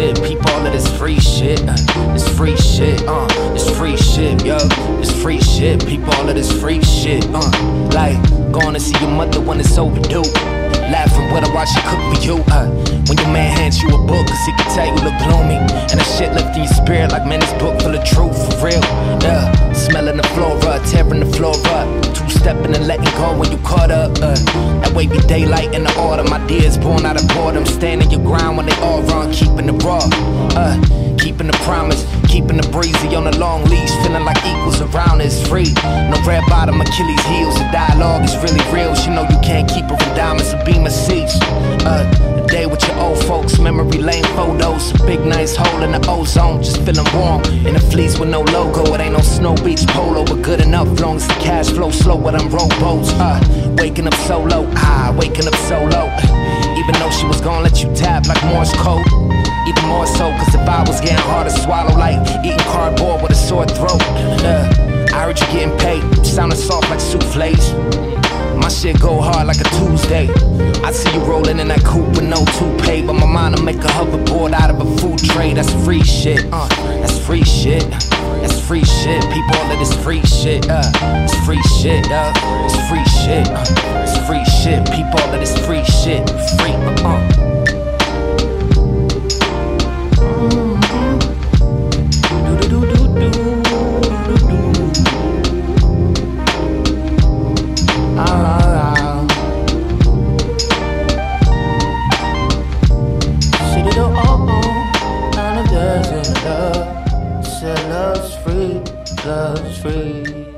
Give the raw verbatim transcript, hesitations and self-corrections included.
shit. Peep all of this free shit. Uh, this free shit. Uh, this free shit, yo. This free shit. Peep all of this free shit. Uh, like going to see your mother when it's overdue. Laughing with her while she cook for you. Uh, when your man hands you a book, cause he can tell you look gloomy. And that shit lifting your spirit like, man, this book full of truth, for real. Yeah, smelling the flora, tearing the floor up. Two-stepping and letting go when you caught up. Uh, that wavy daylight in the autumn. Ideas born out of boredom. Standing your ground when they all run, keeping it raw. Uh, keeping the promise, keeping the breezy on the long leash. Feeling like equals around is free. No red bottom, Achilles heels. The dialogue is really real. She know you can't keep her in diamonds, a beam of seats. Uh, a day with your old folks, memory lane photos. A big nice hole in the ozone, just feeling warm. In a fleece with no logo, it ain't no snow beach polo, but good enough, long as the cash flow slow with them rowboats. Uh, waking up solo, ah, waking up solo. Even though she was gonna let you tap like Morse code. Even more so, cause if I was getting hard to swallow, like eating cardboard with a sore throat. Uh, I heard you getting paid, sounding soft like souffles. My shit go hard like a Tuesday. I see you rolling in that coupe with no toupee, but my mind'll make a hoverboard out of a food tray. That's free shit, uh, that's free shit. That's free shit, people, all of this free shit, uh, it's free shit, uh, it's free shit, uh, it's free shit, people, all of this free shit, free, uh, uh. Love's free, love's free.